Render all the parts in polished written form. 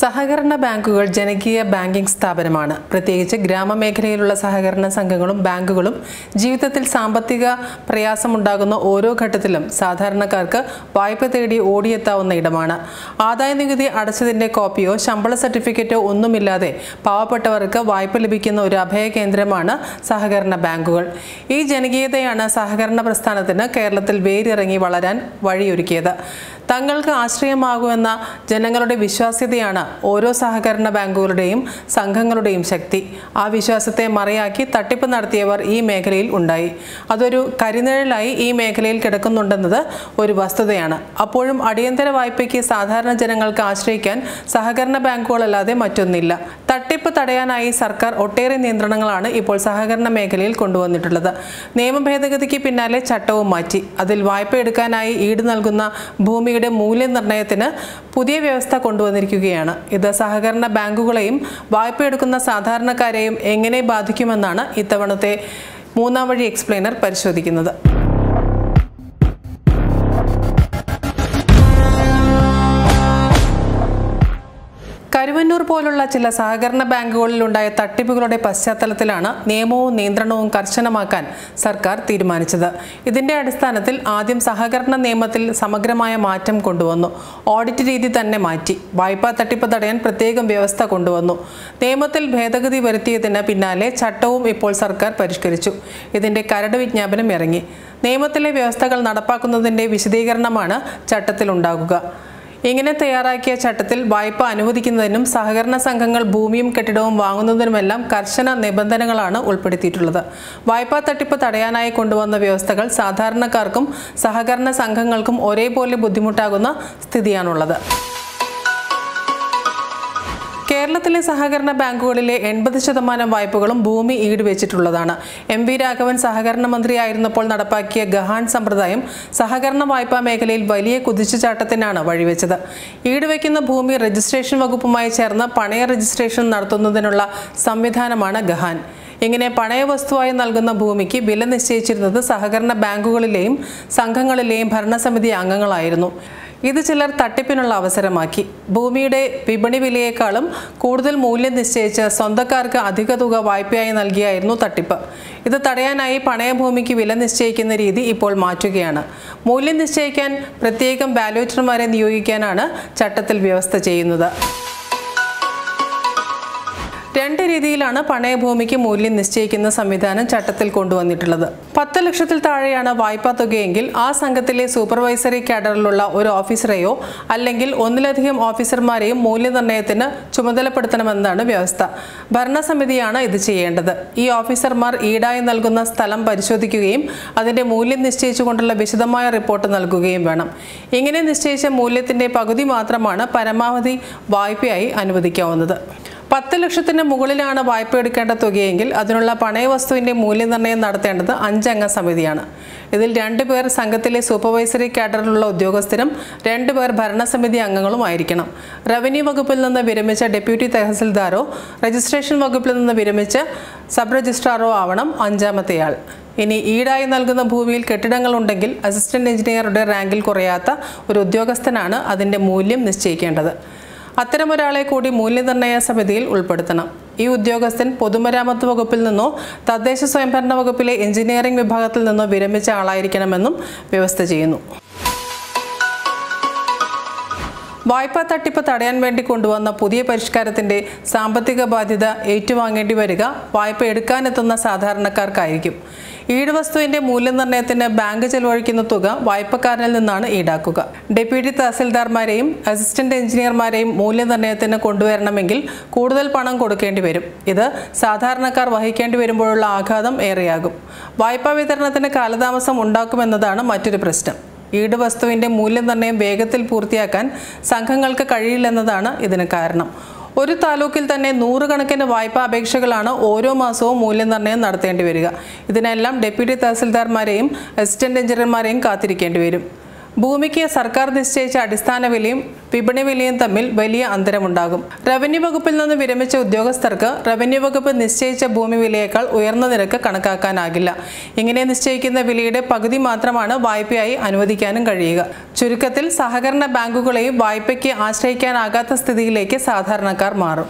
സഹകരണ ബാങ്കുകൾ ജനകീയ ബാങ്കിംഗ് സ്ഥാപനമാണ്. പ്രത്യേകിച്ച് ഗ്രാമമേഖലയിലുള്ള സഹകരണ സംഘങ്ങളും ബാങ്കുകളും ജീവിതത്തിൽ സാമ്പത്തിക പ്രയാസമുണ്ടാകുന്ന ഓരോ ഘട്ടത്തിലും സാധാരണക്കാർക്ക് വായ്പ തേടി ഓടിയെത്താവുന്ന ഇടമാണ്. ആദായനികുതി അടച്ചതിന്റെ കോപ്പിയോ ശമ്പള സർട്ടിഫിക്കറ്റോ ഒന്നുമില്ലാതെ പാവപ്പെട്ടവർക്ക് വായ്പ ലഭിക്കുന്ന ഒരു അഭയ കേന്ദ്രമാണ് സഹകരണ ബാങ്കുകൾ. ഈ ജനകീയതയാണ് സഹകരണ പ്രസ്ഥാനത്തിന് കേരളത്തിൽ വേരിറങ്ങി വളരാൻ വഴിയൊരുക്കിയത്. തങ്ങൾക്ക് ആശ്രയമാകുമെന്ന ജനങ്ങളുടെ വിശ്വാസ്യതയാണ് ഓരോ സഹകരണ ബാങ്കുകളുടെയും സംഘങ്ങളുടെയും ശക്തി. ആ വിശ്വാസത്തെ മറയാക്കി തട്ടിപ്പ് നടത്തിയവർ ഈ മേഖലയിൽ ഉണ്ടായി. അതൊരു കരിനിഴലായി ഈ മേഖലയിൽ കിടക്കുന്നുണ്ടെന്നത് ഒരു വസ്തുതയാണ്. അപ്പോഴും അടിയന്തര വായ്പയ്ക്ക് സാധാരണ ജനങ്ങൾക്ക് ആശ്രയിക്കാൻ സഹകരണ ബാങ്കുകളല്ലാതെ മറ്റൊന്നില്ല. തട്ടിപ്പ് തടയാനായി സർക്കാർ ഒട്ടേറെ നിയന്ത്രണങ്ങളാണ് ഇപ്പോൾ സഹകരണ മേഖലയിൽ കൊണ്ടുവന്നിട്ടുള്ളത്. നിയമ ഭേദഗതിക്ക് പിന്നാലെ ചട്ടവും മാറ്റി. അതിൽ വായ്പ എടുക്കാനായി ഈട് നൽകുന്ന ഭൂമിയുടെ മൂല്യനിർണ്ണയത്തിന് പുതിയ വ്യവസ്ഥ കൊണ്ടുവന്നിരിക്കുകയാണ്. ഇത് സഹകരണ ബാങ്കുകളെയും വായ്പയെടുക്കുന്ന സാധാരണക്കാരെയും എങ്ങനെ ബാധിക്കുമെന്നാണ് ഇത്തവണത്തെ മൂന്നാം വഴി എക്സ്പ്ലെയിനർ പരിശോധിക്കുന്നത്. കരുവന്നൂർ പോലുള്ള ചില സഹകരണ ബാങ്കുകളിലുണ്ടായ തട്ടിപ്പുകളുടെ പശ്ചാത്തലത്തിലാണ് നിയമവും നിയന്ത്രണവും കർശനമാക്കാൻ സർക്കാർ തീരുമാനിച്ചത്. ഇതിന്റെ അടിസ്ഥാനത്തിൽ ആദ്യം സഹകരണ നിയമത്തിൽ സമഗ്രമായ മാറ്റം കൊണ്ടുവന്നു. ഓഡിറ്റ് രീതി തന്നെ മാറ്റി. വായ്പാ തട്ടിപ്പ് തടയാൻ പ്രത്യേകം വ്യവസ്ഥ കൊണ്ടുവന്നു. നിയമത്തിൽ ഭേദഗതി വരുത്തിയതിന് പിന്നാലെ ചട്ടവും ഇപ്പോൾ സർക്കാർ പരിഷ്കരിച്ചു. ഇതിന്റെ കരട് വിജ്ഞാപനം ഇറങ്ങി. നിയമത്തിലെ വ്യവസ്ഥകൾ നടപ്പാക്കുന്നതിന്റെ വിശദീകരണമാണ് ചട്ടത്തിലുണ്ടാകുക. ഇങ്ങനെ തയ്യാറാക്കിയ ചട്ടത്തിൽ വായ്പ അനുവദിക്കുന്നതിനും സഹകരണ സംഘങ്ങൾ ഭൂമിയും കെട്ടിടവും വാങ്ങുന്നതിനുമെല്ലാം കർശന നിബന്ധനകളാണ് ഉൾപ്പെടുത്തിയിട്ടുള്ളത്. വായ്പാ തട്ടിപ്പ് തടയാനായി കൊണ്ടുവന്ന വ്യവസ്ഥകൾ സാധാരണക്കാർക്കും സഹകരണ സംഘങ്ങൾക്കും ഒരേപോലെ ബുദ്ധിമുട്ടാകുന്ന സ്ഥിതിയാണുള്ളത്. കേരളത്തിലെ സഹകരണ ബാങ്കുകളിലെ 80% വായ്പകളും ഭൂമി ഈടുവെച്ചിട്ടുള്ളതാണ്. എം വി രാഘവൻ സഹകരണ മന്ത്രിയായിരുന്നപ്പോൾ നടപ്പാക്കിയ ഗഹാൻ സമ്പ്രദായം സഹകരണ വായ്പാ മേഖലയിൽ വലിയ കുതിച്ചുചാട്ടത്തിനാണ് വഴിവെച്ചത്. ഈടുവെക്കുന്ന ഭൂമി രജിസ്ട്രേഷൻ വകുപ്പുമായി ചേർന്ന് പണയ രജിസ്ട്രേഷൻ നടത്തുന്നതിനുള്ള സംവിധാനമാണ് ഗഹാൻ. ഇങ്ങനെ പണയവസ്തുവായി നൽകുന്ന ഭൂമിക്ക് വില നിശ്ചയിച്ചിരുന്നത് സഹകരണ ബാങ്കുകളിലെയും സംഘങ്ങളിലെയും ഭരണസമിതി അംഗങ്ങളായിരുന്നു. ഇത് ചിലർ തട്ടിപ്പിനുള്ള അവസരമാക്കി. ഭൂമിയുടെ വിപണി വിലയേക്കാളും കൂടുതൽ മൂല്യം നിശ്ചയിച്ച് സ്വന്തക്കാർക്ക് അധിക തുക വായ്പയായി നൽകിയായിരുന്നു തട്ടിപ്പ്. ഇത് തടയാനായി പണയഭൂമിക്ക് വില നിശ്ചയിക്കുന്ന രീതി ഇപ്പോൾ മാറ്റുകയാണ്. മൂല്യം നിശ്ചയിക്കാൻ പ്രത്യേകം വാല്യുവേറ്റർമാരെ നിയോഗിക്കാനാണ് ചട്ടത്തിൽ വ്യവസ്ഥ ചെയ്യുന്നത്. രണ്ട് രീതിയിലാണ് പണയഭൂമിക്ക് മൂല്യം നിശ്ചയിക്കുന്ന സംവിധാനം ചട്ടത്തിൽ കൊണ്ടുവന്നിട്ടുള്ളത്. 10 ലക്ഷത്തിൽ താഴെയാണ് വായ്പാ തുകയെങ്കിൽ ആ സംഘത്തിലെ സൂപ്പർവൈസറി കാഡറിലുള്ള ഒരു ഓഫീസറെയോ അല്ലെങ്കിൽ ഒന്നിലധികം ഓഫീസർമാരെയും മൂല്യനിർണ്ണയത്തിന് ചുമതലപ്പെടുത്തണമെന്നാണ് വ്യവസ്ഥ. ഭരണസമിതിയാണ് ഇത് ചെയ്യേണ്ടത്. ഈ ഓഫീസർമാർ ഈടായി നൽകുന്ന സ്ഥലം പരിശോധിക്കുകയും അതിന്റെ മൂല്യം നിശ്ചയിച്ചുകൊണ്ടുള്ള വിശദമായ റിപ്പോർട്ട് നൽകുകയും വേണം. ഇങ്ങനെ നിശ്ചയിച്ച മൂല്യത്തിന്റെ പകുതി മാത്രമാണ് പരമാവധി വായ്പയായി അനുവദിക്കാവുന്നത്. 10 ലക്ഷത്തിന് മുകളിലാണ് വായ്പ എടുക്കേണ്ട തുകയെങ്കിൽ അതിനുള്ള പണയവസ്തുവിന്റെ മൂല്യനിർണ്ണയം നടത്തേണ്ടത് 5 അംഗ സമിതിയാണ്. ഇതിൽ 2 പേർ സംഘത്തിലെ സൂപ്പർവൈസറി കാഡറിലുള്ള ഉദ്യോഗസ്ഥരും 2 പേർ ഭരണസമിതി അംഗങ്ങളുമായിരിക്കണം. റവന്യൂ വകുപ്പിൽ നിന്ന് വിരമിച്ച ഡെപ്യൂട്ടി തഹസിൽദാരോ രജിസ്ട്രേഷൻ വകുപ്പിൽ നിന്ന് വിരമിച്ച സബ് രജിസ്ട്രാറോ ആവണം 5ാമത്തെയാൾ. ഇനി ഈടായി നൽകുന്ന ഭൂമിയിൽ കെട്ടിടങ്ങളുണ്ടെങ്കിൽ അസിസ്റ്റന്റ് എഞ്ചിനീയറുടെ റാങ്കിൽ കുറയാത്ത ഒരു ഉദ്യോഗസ്ഥനാണ് അതിന്റെ മൂല്യം നിശ്ചയിക്കേണ്ടത്. അത്തരമൊരാളെ കൂടി മൂല്യനിർണ്ണയ സമിതിയിൽ ഉൾപ്പെടുത്തണം. ഈ ഉദ്യോഗസ്ഥൻ പൊതുമരാമത്ത് വകുപ്പിൽ നിന്നോ തദ്ദേശ സ്വയംഭരണ വകുപ്പിലെ എഞ്ചിനീയറിംഗ് വിഭാഗത്തിൽ നിന്നോ വിരമിച്ച ആളായിരിക്കണമെന്നും വ്യവസ്ഥ ചെയ്യുന്നു. വായ്പാ തട്ടിപ്പ് തടയാൻ വേണ്ടി കൊണ്ടുവന്ന പുതിയ പരിഷ്കാരത്തിന്റെ സാമ്പത്തിക ബാധ്യത ഏറ്റുവാങ്ങേണ്ടി വരിക വായ്പ എടുക്കാനെത്തുന്ന സാധാരണക്കാർക്കായിരിക്കും. ഈടുവസ്തുവിന്റെ മൂല്യനിർണ്ണയത്തിന് ബാങ്ക് ചെലവഴിക്കുന്ന തുക വായ്പക്കാരനിൽ നിന്നാണ് ഈടാക്കുക. ഡെപ്യൂട്ടി തഹസിൽദാർമാരെയും അസിസ്റ്റന്റ് എഞ്ചിനീയർമാരെയും മൂല്യനിർണ്ണയത്തിന് കൊണ്ടുവരണമെങ്കിൽ കൂടുതൽ പണം കൊടുക്കേണ്ടി വരും. ഇത് സാധാരണക്കാർ വഹിക്കേണ്ടി വരുമ്പോഴുള്ള ആഘാതം ഏറെയാകും. വായ്പാ വിതരണത്തിന് കാലതാമസം ഉണ്ടാക്കുമെന്നതാണ് മറ്റൊരു പ്രശ്നം. ഈടുവസ്തുവിന്റെ മൂല്യനിർണ്ണയം വേഗത്തിൽ പൂർത്തിയാക്കാൻ സംഘങ്ങൾക്ക് കഴിയില്ലെന്നതാണ് ഇതിന് കാരണം. ഒരു താലൂക്കിൽ തന്നെ 100 കണക്കിന് വായ്പാ അപേക്ഷകളാണ് ഓരോ മാസവും മൂല്യനിർണ്ണയം നടത്തേണ്ടി വരിക. ഇതിനെല്ലാം ഡെപ്യൂട്ടി തഹസിൽദാർമാരെയും അസിസ്റ്റന്റ് എഞ്ചിനീയർമാരെയും കാത്തിരിക്കേണ്ടി വരും. ഭൂമിക്ക് സർക്കാർ നിശ്ചയിച്ച അടിസ്ഥാന വിലയും വിപണി വിലയും തമ്മിൽ വലിയ അന്തരമുണ്ടാകും. റവന്യൂ വകുപ്പിൽ നിന്ന് വിരമിച്ച ഉദ്യോഗസ്ഥർക്ക് റവന്യൂ വകുപ്പ് നിശ്ചയിച്ച ഭൂമി വിലയേക്കാൾ ഉയർന്ന നിരക്ക് കണക്കാക്കാനാകില്ല. ഇങ്ങനെ നിശ്ചയിക്കുന്ന വിലയുടെ പകുതി മാത്രമാണ് വായ്പയായി അനുവദിക്കാനും കഴിയുക. ചുരുക്കത്തിൽ സഹകരണ ബാങ്കുകളെയും വായ്പയ്ക്ക് ആശ്രയിക്കാനാകാത്ത സ്ഥിതിയിലേക്ക് സാധാരണക്കാർ മാറും.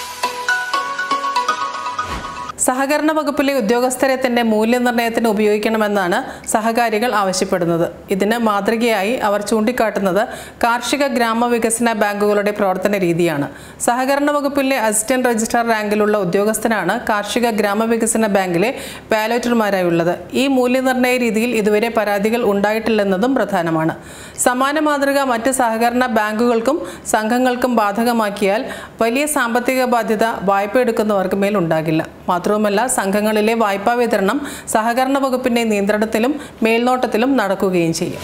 സഹകരണ വകുപ്പിലെ ഉദ്യോഗസ്ഥരെ തന്നെ മൂല്യനിർണ്ണയത്തിന് ഉപയോഗിക്കണമെന്നാണ് സഹകാരികൾ ആവശ്യപ്പെടുന്നത്. ഇതിന് മാതൃകയായി അവർ ചൂണ്ടിക്കാട്ടുന്നത് കാർഷിക ഗ്രാമവികസന ബാങ്കുകളുടെ പ്രവർത്തന രീതിയാണ്. സഹകരണ വകുപ്പിലെ അസിസ്റ്റന്റ് രജിസ്ട്രാർ റാങ്കിലുള്ള ഉദ്യോഗസ്ഥനാണ് കാർഷിക ഗ്രാമവികസന ബാങ്കിലെ വാലേറ്റർമാരായുള്ളത്. ഈ മൂല്യനിർണ്ണയ രീതിയിൽ ഇതുവരെ പരാതികൾ ഉണ്ടായിട്ടില്ലെന്നതും പ്രധാനമാണ്. സമാന മാതൃക മറ്റ് സഹകരണ ബാങ്കുകൾക്കും സംഘങ്ങൾക്കും ബാധകമാക്കിയാൽ വലിയ സാമ്പത്തിക ബാധ്യത വായ്പ എടുക്കുന്നവർക്ക് മേൽ ഉണ്ടാകില്ല. മാത്രവുമല്ല, സംഘങ്ങളിലെ വായ്പാ വിതരണം സഹകരണ വകുപ്പിന്റെ നിയന്ത്രണത്തിലും മേൽനോട്ടത്തിലും നടക്കുകയും ചെയ്യും.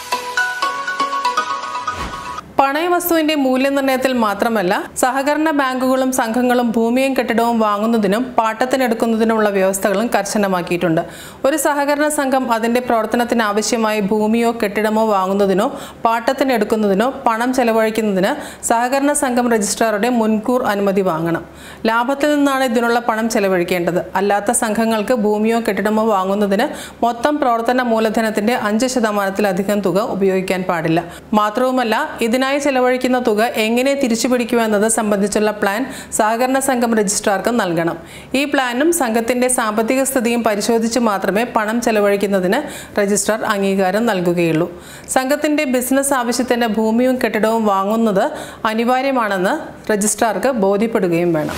പണയവസ്തുവിന്റെ മൂല്യനിർണ്ണയത്തിൽ മാത്രമല്ല, സഹകരണ ബാങ്കുകളും സംഘങ്ങളും ഭൂമിയും കെട്ടിടവും വാങ്ങുന്നതിനും പാട്ടത്തിനെടുക്കുന്നതിനുമുള്ള വ്യവസ്ഥകളും കർശനമാക്കിയിട്ടുണ്ട്. ഒരു സഹകരണ സംഘം അതിന്റെ പ്രവർത്തനത്തിന് ആവശ്യമായി ഭൂമിയോ കെട്ടിടമോ വാങ്ങുന്നതിനോ പാട്ടത്തിനെടുക്കുന്നതിനോ പണം ചെലവഴിക്കുന്നതിന് സഹകരണ സംഘം രജിസ്ട്രാറുടെ മുൻകൂർ അനുമതി വാങ്ങണം. ലാഭത്തിൽ നിന്നാണ് ഇതിനുള്ള പണം ചെലവഴിക്കേണ്ടത്. അല്ലാത്ത സംഘങ്ങൾക്ക് ഭൂമിയോ കെട്ടിടമോ വാങ്ങുന്നതിന് മൊത്തം പ്രവർത്തന മൂലധനത്തിന്റെ 5% തുക ഉപയോഗിക്കാൻ പാടില്ല. മാത്രവുമല്ല, ഇതിനായി ചെലവഴിക്കുന്ന തുക എങ്ങനെ തിരിച്ചുപിടിക്കുമെന്നത് സംബന്ധിച്ചുള്ള പ്ലാൻ സഹകരണ സംഘം രജിസ്ട്രാർക്ക് നൽകണം. ഈ പ്ലാനും സംഘത്തിന്റെ സാമ്പത്തിക സ്ഥിതിയും പരിശോധിച്ച് മാത്രമേ പണം ചെലവഴിക്കുന്നതിന് രജിസ്ട്രാർ അംഗീകാരം നൽകുകയുള്ളൂ. സംഘത്തിന്റെ ബിസിനസ് ആവശ്യത്തിന് ഭൂമിയും കെട്ടിടവും വാങ്ങുന്നത് അനിവാര്യമാണെന്ന് രജിസ്ട്രാർക്ക് ബോധ്യപ്പെടുകയും വേണം.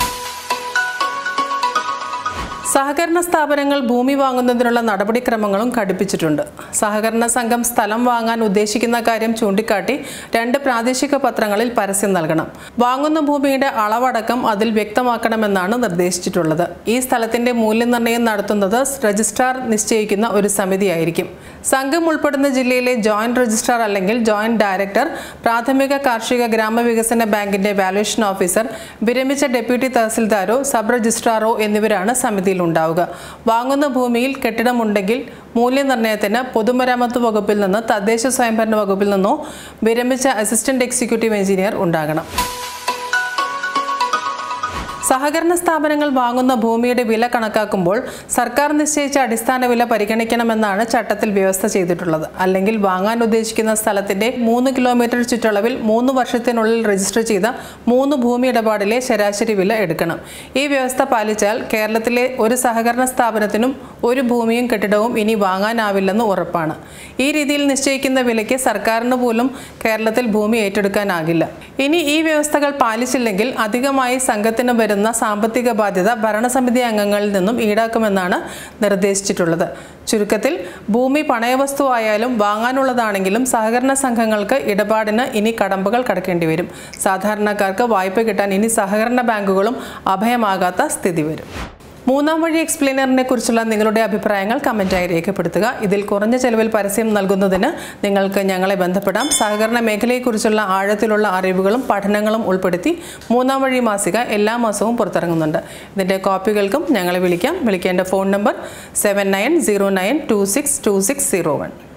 സഹകരണ സ്ഥാപനങ്ങൾ ഭൂമി വാങ്ങുന്നതിനുള്ള നടപടിക്രമങ്ങളും ഘടിപ്പിച്ചിട്ടുണ്ട്. സഹകരണ സംഘം സ്ഥലം വാങ്ങാൻ ഉദ്ദേശിക്കുന്ന കാര്യം ചൂണ്ടിക്കാട്ടി 2 പ്രാദേശിക പത്രങ്ങളിൽ പരസ്യം നൽകണം. വാങ്ങുന്ന ഭൂമിയുടെ അളവടക്കം അതിൽ വ്യക്തമാക്കണമെന്നാണ് നിർദ്ദേശിച്ചിട്ടുള്ളത്. ഈ സ്ഥലത്തിന്റെ മൂല്യനിർണ്ണയം നടത്തുന്നത് രജിസ്ട്രാർ നിശ്ചയിക്കുന്ന ഒരു സമിതിയായിരിക്കും. സംഘം ഉൾപ്പെടുന്ന ജില്ലയിലെ ജോയിന്റ് രജിസ്ട്രാർ അല്ലെങ്കിൽ ജോയിന്റ് ഡയറക്ടർ, പ്രാഥമിക കാർഷിക ഗ്രാമവികസന ബാങ്കിന്റെ വാല്യുവേഷൻ ഓഫീസർ, വിരമിച്ച ഡെപ്യൂട്ടി തഹസിൽദാരോ സബ് രജിസ്ട്രാറോ എന്നിവരാണ് സമിതിയിൽ ഉണ്ടാവുക. വാങ്ങുന്ന ഭൂമിയിൽ കെട്ടിടമുണ്ടെങ്കിൽ മൂല്യനിർണ്ണയത്തിന് പൊതുമരാമത്ത് വകുപ്പിൽ നിന്ന്, തദ്ദേശ സ്വയംഭരണ വകുപ്പിൽ നിന്നോ വിരമിച്ച അസിസ്റ്റന്റ് എക്സിക്യൂട്ടീവ് എഞ്ചിനീയർ ഉണ്ടാകണം. സഹകരണ സ്ഥാപനങ്ങൾ വാങ്ങുന്ന ഭൂമിയുടെ വില കണക്കാക്കുമ്പോൾ സർക്കാർ നിശ്ചയിച്ച അടിസ്ഥാന വില പരിഗണിക്കണമെന്നാണ് ചട്ടത്തിൽ വ്യവസ്ഥ ചെയ്തിട്ടുള്ളത്. അല്ലെങ്കിൽ വാങ്ങാൻ ഉദ്ദേശിക്കുന്ന സ്ഥലത്തിന്റെ 3 കിലോമീറ്റർ ചുറ്റളവിൽ 3 വർഷത്തിനുള്ളിൽ രജിസ്റ്റർ ചെയ്ത 3 ഭൂമി ഇടപാടിലെ ശരാശരി വില എടുക്കണം. ഈ വ്യവസ്ഥ പാലിച്ചാൽ കേരളത്തിലെ ഒരു സഹകരണ സ്ഥാപനത്തിനും ഒരു ഭൂമിയും കെട്ടിടവും ഇനി വാങ്ങാനാവില്ലെന്ന് ഉറപ്പാണ്. ഈ രീതിയിൽ നിശ്ചയിക്കുന്ന വിലയ്ക്ക് സർക്കാരിന് പോലും കേരളത്തിൽ ഭൂമി ഏറ്റെടുക്കാനാകില്ല. ഇനി ഈ വ്യവസ്ഥകൾ പാലിച്ചില്ലെങ്കിൽ അധികമായി സംഘത്തിന് വരുന്ന സാമ്പത്തിക ബാധ്യത ഭരണസമിതി അംഗങ്ങളിൽ നിന്നും ഈടാക്കുമെന്നാണ് നിർദ്ദേശിച്ചിട്ടുള്ളത്. ചുരുക്കത്തിൽ, ഭൂമി പണയവസ്തുവായാലും വാങ്ങാനുള്ളതാണെങ്കിലും സഹകരണ സംഘങ്ങൾക്ക് ഇടപാടിന് ഇനി കടമ്പകൾ കടക്കേണ്ടി വരും. സാധാരണക്കാർക്ക് വായ്പ കിട്ടാൻ ഇനി സഹകരണ ബാങ്കുകളും അഭയമാകാത്ത സ്ഥിതി വരും. മൂന്നാം വഴി എക്സ്പ്ലെയിനറിനെ കുറിച്ചുള്ള നിങ്ങളുടെ അഭിപ്രായങ്ങൾ കമന്റായി രേഖപ്പെടുത്തുക. ഇതിൽ കുറഞ്ഞ ചെലവിൽ പരസ്യം നൽകുന്നതിന് നിങ്ങൾക്ക് ഞങ്ങളെ ബന്ധപ്പെടാം. സഹകരണ മേഖലയെക്കുറിച്ചുള്ള ആഴത്തിലുള്ള അറിവുകളും പഠനങ്ങളും ഉൾപ്പെടുത്തി മൂന്നാം വഴി മാസിക എല്ലാ മാസവും പുറത്തിറങ്ങുന്നുണ്ട്. ഇതിന്റെ കോപ്പികൾക്കും ഞങ്ങളെ വിളിക്കാം. വിളിക്കേണ്ട ഫോൺ നമ്പർ 7909262601.